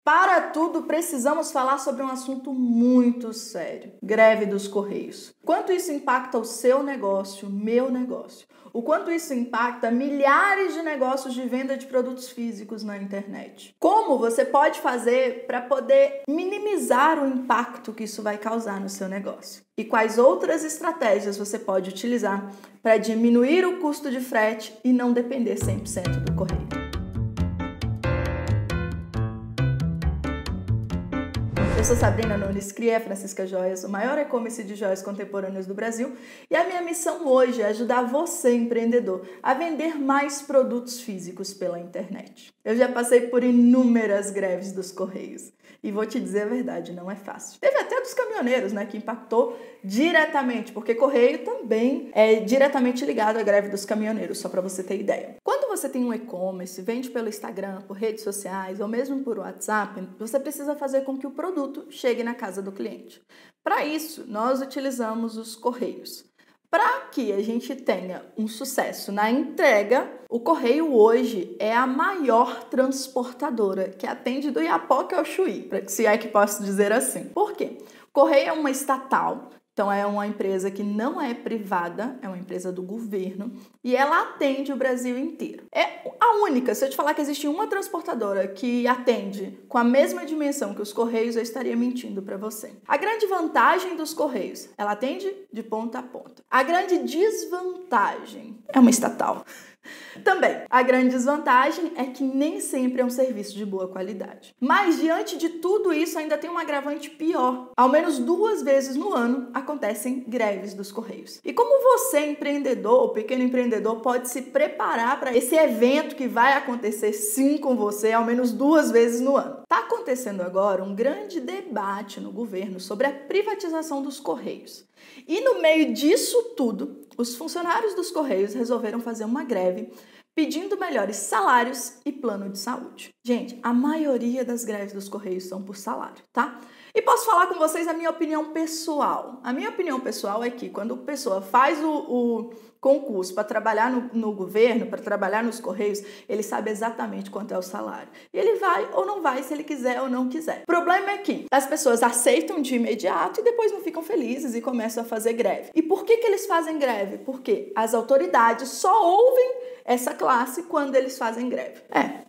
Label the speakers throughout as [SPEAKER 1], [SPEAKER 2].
[SPEAKER 1] Para tudo, precisamos falar sobre um assunto muito sério: greve dos Correios. Quanto isso impacta o seu negócio, meu negócio? O quanto isso impacta milhares de negócios de venda de produtos físicos na internet? Como você pode fazer para poder minimizar o impacto que isso vai causar no seu negócio? E quais outras estratégias você pode utilizar para diminuir o custo de frete e não depender 100% do correio? Eu sou Sabrina Nunes, criei a Francisca Joias, o maior e-commerce de joias contemporâneas do Brasil, e a minha missão hoje é ajudar você, empreendedor, a vender mais produtos físicos pela internet. Eu já passei por inúmeras greves dos Correios e vou te dizer a verdade, não é fácil. Teve até dos caminhoneiros, que impactou diretamente, porque Correio também é diretamente ligado à greve dos caminhoneiros, só para você ter ideia. Quando você tem um e-commerce, vende pelo Instagram, por redes sociais ou mesmo por WhatsApp, você precisa fazer com que o produto chegue na casa do cliente. Para isso, nós utilizamos os Correios. Para que a gente tenha um sucesso na entrega, o Correio hoje é a maior transportadora que atende do Iapoque ao Chuí, se é que posso dizer assim. Por quê? O Correio é uma estatal. Então, é uma empresa que não é privada, é uma empresa do governo e ela atende o Brasil inteiro. É a única, se eu te falar que existe uma transportadora que atende com a mesma dimensão que os Correios, eu estaria mentindo para você. A grande vantagem dos Correios, ela atende de ponta a ponta. A grande desvantagem é uma estatal. Também, a grande desvantagem é que nem sempre é um serviço de boa qualidade. Mas, diante de tudo isso, ainda tem um agravante pior. Ao menos 2 vezes no ano acontecem greves dos Correios. E como você, empreendedor ou pequeno empreendedor, pode se preparar para esse evento que vai acontecer sim com você ao menos 2 vezes no ano? Está acontecendo agora um grande debate no governo sobre a privatização dos Correios. E no meio disso tudo, os funcionários dos Correios resolveram fazer uma greve pedindo melhores salários e plano de saúde. Gente, a maioria das greves dos Correios são por salário, tá? E posso falar com vocês a minha opinião pessoal. A minha opinião pessoal é que quando a pessoa faz o concurso para trabalhar no governo, para trabalhar nos Correios, ele sabe exatamente quanto é o salário. E ele vai ou não vai, se ele quiser ou não quiser. O problema é que as pessoas aceitam de imediato e depois não ficam felizes e começam a fazer greve. E por que eles fazem greve? Porque as autoridades só ouvem essa classe quando eles fazem greve.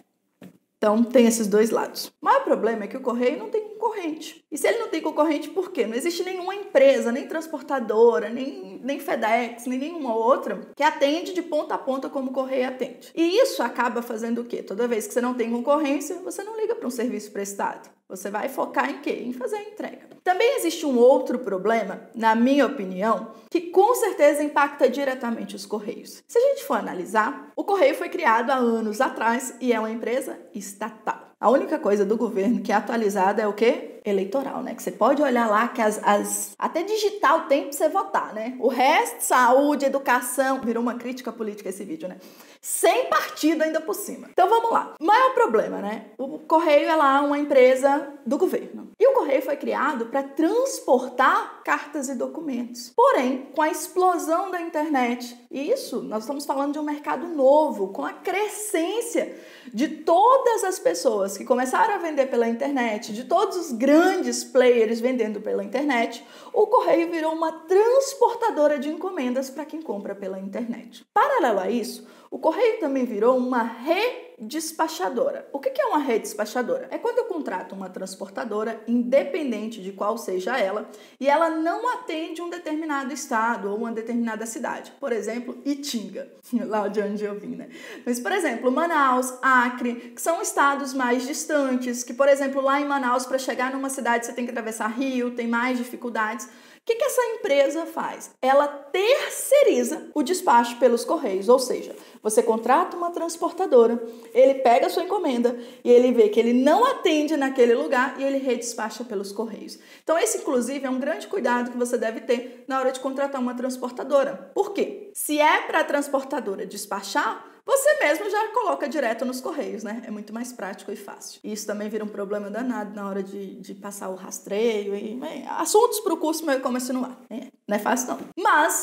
[SPEAKER 1] Então, tem esses dois lados. O maior problema é que o Correio não tem concorrente. E se ele não tem concorrente, por quê? Não existe nenhuma empresa, nem transportadora, nem FedEx, nem nenhuma outra que atende de ponta a ponta como o Correio atende. E isso acaba fazendo o quê? Toda vez que você não tem concorrência, você não liga para um serviço prestado. Você vai focar em quê? Em fazer a entrega. Também existe um outro problema, na minha opinião, que com certeza impacta diretamente os Correios. Se a gente for analisar, o Correio foi criado há anos atrás e é uma empresa estatal. A única coisa do governo que é atualizada é o quê? Eleitoral, Que você pode olhar lá que até digitar o tempo pra você votar, O resto, saúde, educação, virou uma crítica política esse vídeo, Sem partido ainda por cima. Então vamos lá. O maior problema, O Correio é lá uma empresa do governo. E o Correio foi criado para transportar cartas e documentos. Porém, com a explosão da internet, e isso, nós estamos falando de um mercado novo, com a crescência de todas as pessoas que começaram a vender pela internet, de todos os grandes players vendendo pela internet, o Correio virou uma transportadora de encomendas para quem compra pela internet. Paralelo a isso, o Correio também virou uma redespachadora. O que é uma redespachadora? É quando eu contrato uma transportadora, independente de qual seja ela, e ela não atende um determinado estado ou uma determinada cidade. Por exemplo, Itinga, lá de onde eu vim, Mas, por exemplo, Manaus, Acre, que são estados mais distantes, que, por exemplo, lá em Manaus, para chegar numa cidade, você tem que atravessar rio, tem mais dificuldades. O que essa empresa faz? Ela terceiriza o despacho pelos Correios, ou seja, você contrata uma transportadora, ele pega a sua encomenda e ele vê que ele não atende naquele lugar e ele redespacha pelos Correios. Então esse, inclusive, é um grande cuidado que você deve ter na hora de contratar uma transportadora. Por quê? Se é para a transportadora despachar, você mesmo já coloca direto nos Correios, É muito mais prático e fácil. E isso também vira um problema danado na hora de passar o rastreio. Assuntos para o curso Meu E-Commerce no Ar. Não é fácil, não. Mas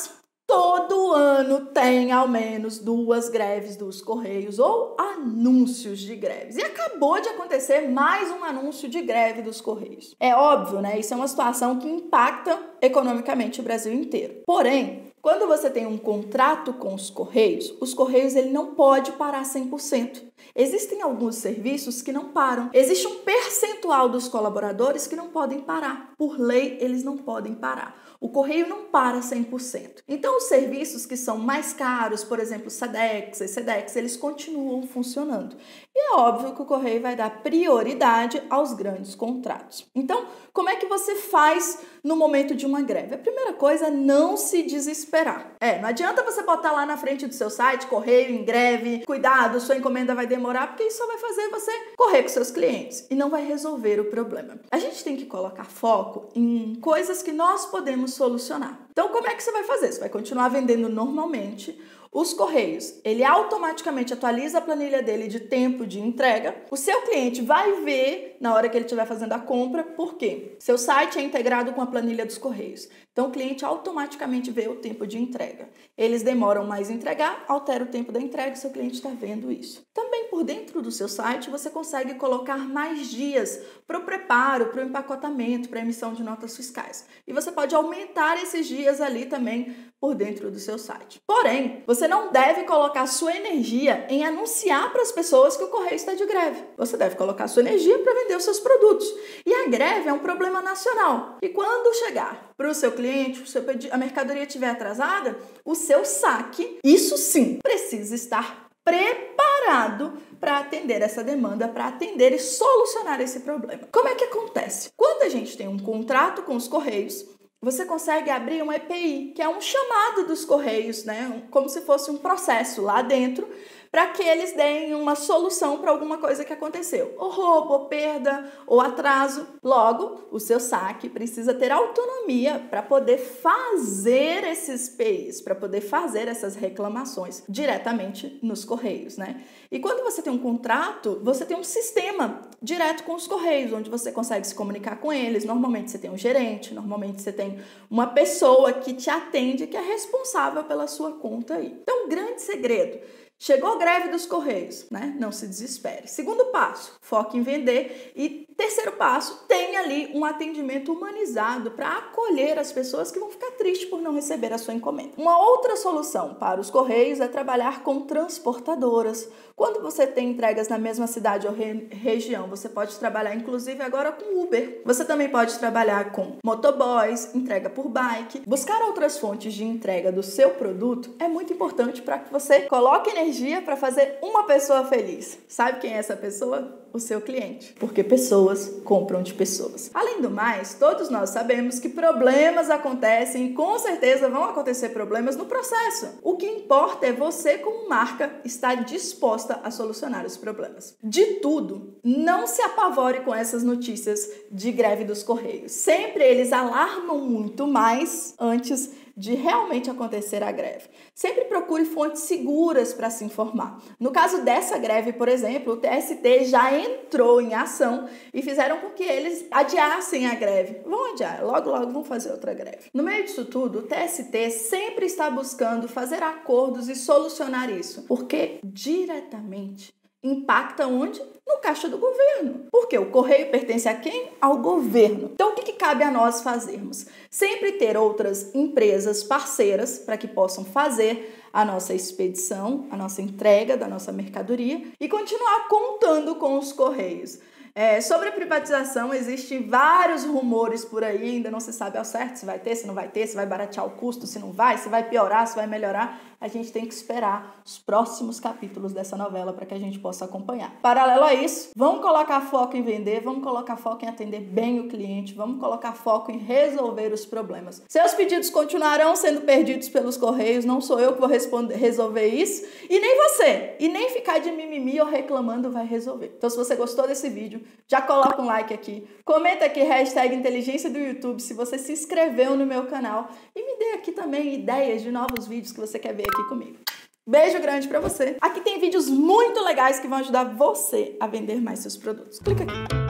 [SPEAKER 1] Todo ano tem ao menos 2 greves dos Correios ou anúncios de greves. E acabou de acontecer mais um anúncio de greve dos Correios. É óbvio, né? Isso é uma situação que impacta economicamente o Brasil inteiro. Porém, quando você tem um contrato com os Correios ele não pode parar 100%. Existem alguns serviços que não param. Existe um percentual dos colaboradores que não podem parar. Por lei, eles não podem parar. O Correio não para 100%. Então, os serviços que são mais caros, por exemplo, SEDEX e SEDEX, eles continuam funcionando. E é óbvio que o Correio vai dar prioridade aos grandes contratos. Então, como é que você faz no momento de uma greve? A primeira coisa é não se desesperar. Não adianta você botar lá na frente do seu site, Correio em greve, cuidado, sua encomenda vai demorar, porque isso só vai fazer você correr com seus clientes e não vai resolver o problema. A gente tem que colocar foco em coisas que nós podemos solucionar. Então, como é que você vai fazer? Você vai continuar vendendo normalmente. Os Correios, ele automaticamente atualiza a planilha dele de tempo de entrega. O seu cliente vai ver na hora que ele estiver fazendo a compra, por quê? Seu site é integrado com a planilha dos Correios. Então, o cliente automaticamente vê o tempo de entrega. Eles demoram mais em entregar, altera o tempo da entrega, o seu cliente está vendo isso. Também por dentro do seu site, você consegue colocar mais dias para o preparo, para o empacotamento, para a emissão de notas fiscais. E você pode aumentar esses dias ali também por dentro do seu site. Porém, você não deve colocar sua energia em anunciar para as pessoas que o Correio está de greve. Você deve colocar sua energia para vender os seus produtos. E a greve é um problema nacional. E quando chegar para o seu cliente, a mercadoria estiver atrasada, o seu saque, isso sim, precisa estar preparado para atender essa demanda, para atender e solucionar esse problema. Como é que acontece? Quando a gente tem um contrato com os Correios, você consegue abrir um EPI, que é um chamado dos Correios, né? Como se fosse um processo lá dentro, para que eles deem uma solução para alguma coisa que aconteceu. Ou roubo, ou perda, ou atraso. Logo, o seu saque precisa ter autonomia para poder fazer esses EPIs, para poder fazer essas reclamações diretamente nos Correios, né? E quando você tem um contrato, você tem um sistema direto com os Correios, onde você consegue se comunicar com eles. Normalmente você tem um gerente, normalmente você tem uma pessoa que te atende, que é responsável pela sua conta aí. Então, grande segredo. Chegou a greve dos Correios, né? Não se desespere. Segundo passo, foque em vender. E terceiro passo, tenha ali um atendimento humanizado para acolher as pessoas que vão ficar tristes por não receber a sua encomenda. Uma outra solução para os Correios é trabalhar com transportadoras. Quando você tem entregas na mesma cidade ou região, você pode trabalhar inclusive agora com Uber. Você também pode trabalhar com motoboys, entrega por bike. Buscar outras fontes de entrega do seu produto é muito importante para que você coloque energia para fazer uma pessoa feliz. Sabe quem é essa pessoa? O seu cliente. Porque pessoas compram de pessoas. Além do mais, todos nós sabemos que problemas acontecem e com certeza vão acontecer problemas no processo. O que importa é você, como marca, estar disposta a solucionar os problemas. De tudo, não se apavore com essas notícias de greve dos Correios. Sempre eles alarmam muito mais antes de realmente acontecer a greve. Sempre procure fontes seguras para se informar. No caso dessa greve, por exemplo, o TST já entrou em ação e fizeram com que eles adiassem a greve. Vão adiar, logo vão fazer outra greve. No meio disso tudo, o TST sempre está buscando fazer acordos e solucionar isso, porque diretamente impacta onde? No caixa do governo. Porque o Correio pertence a quem? Ao governo. Então, o que cabe a nós fazermos? Sempre ter outras empresas parceiras para que possam fazer a nossa expedição, a nossa entrega da nossa mercadoria e continuar contando com os Correios. Sobre a privatização, existem vários rumores por aí, ainda não se sabe ao certo se vai ter, se não vai ter, se vai baratear o custo, se não vai, se vai piorar, se vai melhorar. A gente tem que esperar os próximos capítulos dessa novela para que a gente possa acompanhar. Paralelo a isso, vamos colocar foco em vender, vamos colocar foco em atender bem o cliente, vamos colocar foco em resolver os problemas. Seus pedidos continuarão sendo perdidos pelos Correios, não sou eu que vou resolver isso, e nem você, e nem ficar de mimimi ou reclamando vai resolver. Então, se você gostou desse vídeo, já coloca um like aqui, comenta aqui #inteligência do YouTube se você se inscreveu no meu canal e me dê aqui também ideias de novos vídeos que você quer ver aqui comigo. Beijo grande pra você. Aqui tem vídeos muito legais que vão ajudar você a vender mais seus produtos. Clica aqui.